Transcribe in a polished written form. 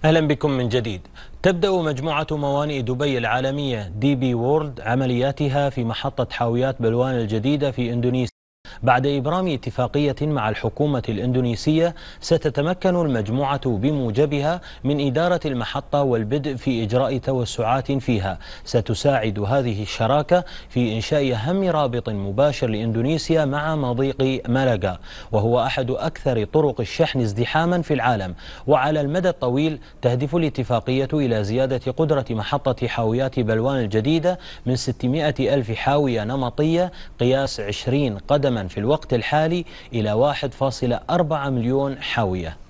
أهلا بكم من جديد. تبدأ مجموعة موانئ دبي العالمية دي بي وورلد عملياتها في محطة حاويات بلوان الجديدة في إندونيسيا بعد إبرام اتفاقية مع الحكومة الإندونيسية ستتمكن المجموعة بموجبها من إدارة المحطة والبدء في إجراء توسعات فيها. ستساعد هذه الشراكة في إنشاء أهم رابط مباشر لإندونيسيا مع مضيق مالاغا، وهو أحد أكثر طرق الشحن ازدحاما في العالم. وعلى المدى الطويل تهدف الاتفاقية إلى زيادة قدرة محطة حاويات بلوان الجديدة من 600 ألف حاوية نمطية قياس 20 قدما في الوقت الحالي إلى 1.4 مليون حاوية.